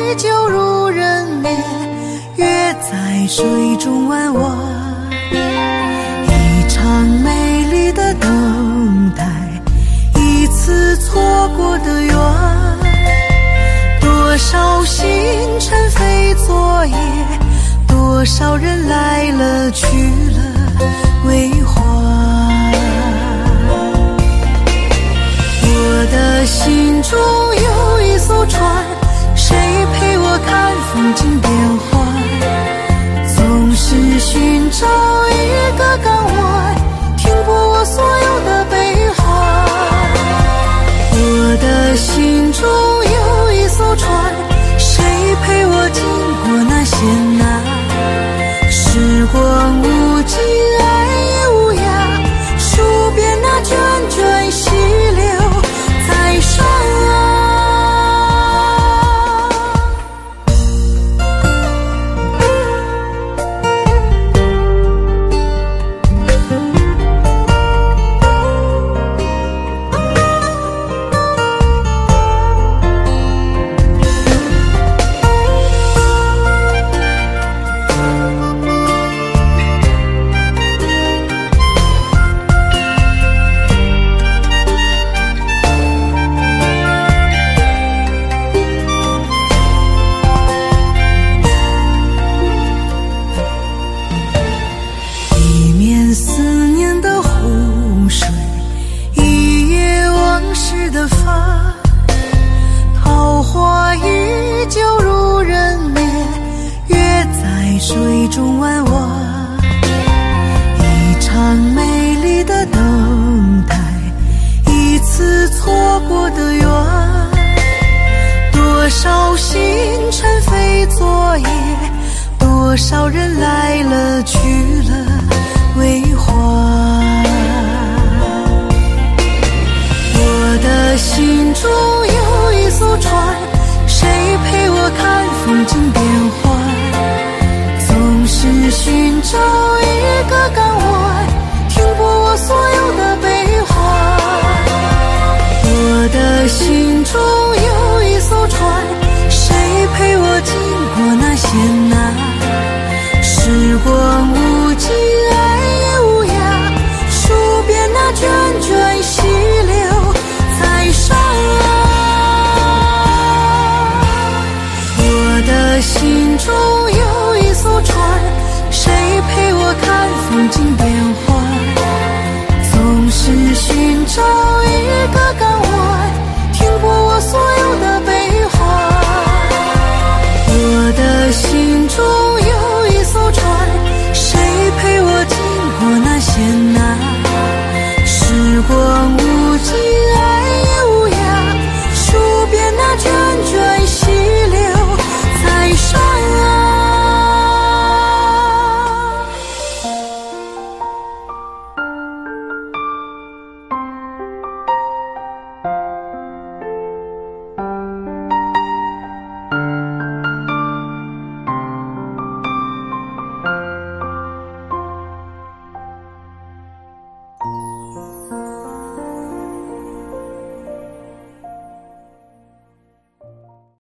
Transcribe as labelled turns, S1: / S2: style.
S1: 依旧如人眠，月在水中弯弯，一场美丽的等待，一次错过的缘。多少星辰非昨夜，多少人来了去了未还。我的心中有一艘船，谁陪我看风景变幻？总是寻找一个港湾，停泊我所有的悲欢。我的心中有一艘船，谁陪我经过那险难？时光无尽，爱也无涯，数遍那涓涓溪流在上岸。水中弯弯，一场美丽的等待，一次错过的缘。多少星辰非昨夜，多少人来了去了未还。我的心中有一艘船，谁陪我看风景变幻？总是寻找一个港湾，停泊我所有的悲欢。我的心中有一艘船，谁陪我经过那险难？时光无尽，爱也无涯，数遍那涓涓溪流在上岸。我的心中有一艘船，谁陪我看风景变幻？总是寻找一个